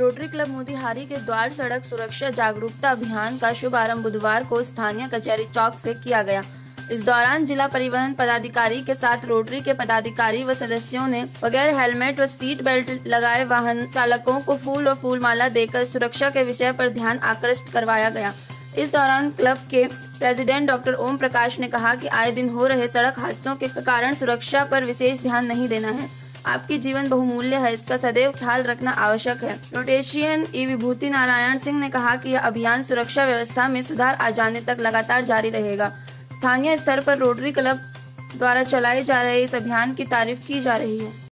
Rotary club Motihari के द्वार सड़क सुरक्षा जागरूकता अभियान का शुभारंभ बुधवार को स्थानीय कचहरी चौक से किया गया। इस दौरान जिला परिवहन पदाधिकारी के साथ रोटरी के पदाधिकारी व सदस्यों ने बगैर हेलमेट व सीट बेल्ट लगाए वाहन चालकों को फूल और फूल माला देकर सुरक्षा के विषय पर ध्यान आकृष्ट करवाया गया। इस दौरान क्लब के प्रेसिडेंट डॉक्टर ओम प्रकाश ने कहा कि आए दिन हो रहे सड़क हादसों के कारण सुरक्षा पर विशेष ध्यान नहीं देना है। आपकी जीवन बहुमूल्य है, इसका सदैव ख्याल रखना आवश्यक है। रोटेशियन ई विभूति नारायण सिंह ने कहा कि यह अभियान सुरक्षा व्यवस्था में सुधार आ जाने तक लगातार जारी रहेगा। स्थानीय स्तर पर रोटरी क्लब द्वारा चलाए जा रहे इस अभियान की तारीफ की जा रही है।